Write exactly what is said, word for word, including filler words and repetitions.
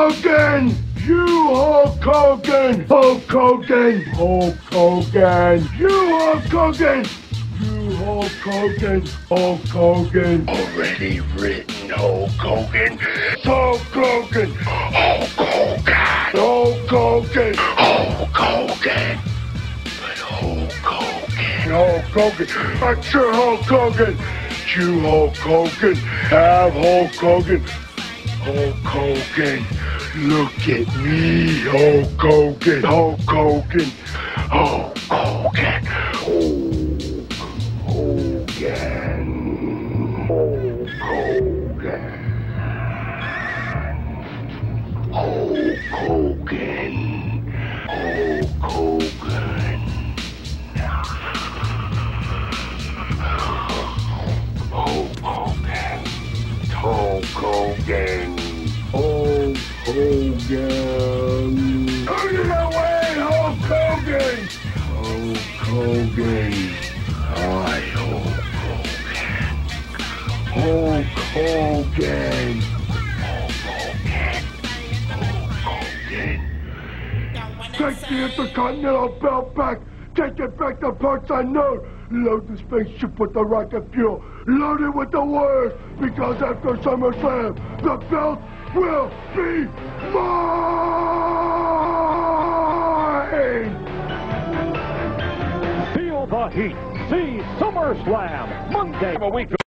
Hogan! You Hulk Hogan! Hulk Hogan! Hulk Hogan! You Hulk Hogan! You Hulk Hogan! Hulk Hogan! Already written Hulk Hogan! Hulk Hogan! Hulk Hogan! Hulk Hogan! Hulk Hogan! But Hulk Hogan! Hulk Hogan! I'm sure Hulk Hogan! You Hulk Hogan! Have Hulk Hogan! Hulk Hogan! Look at me, Hulk Hogan! Hulk Hogan! Hulk Hogan! Hulk Hogan! Hulk Hogan! Hulk Hogan! Hulk Hogan! Hulk Hogan! Hulk Hogan! Hulk Hogan! Out of the way, Hulk Hogan! Hulk Hogan! Hi, Hulk Hogan! Hulk Hogan! Hulk Hogan! Hulk Hogan! Take the Intercontinental Belt back! Take it back to parts unknown! Load the spaceship with the rocket fuel! Load it with the warriors! Because after SummerSlam, the belt will be mine! Feel the heat. See SummerSlam Monday of a week.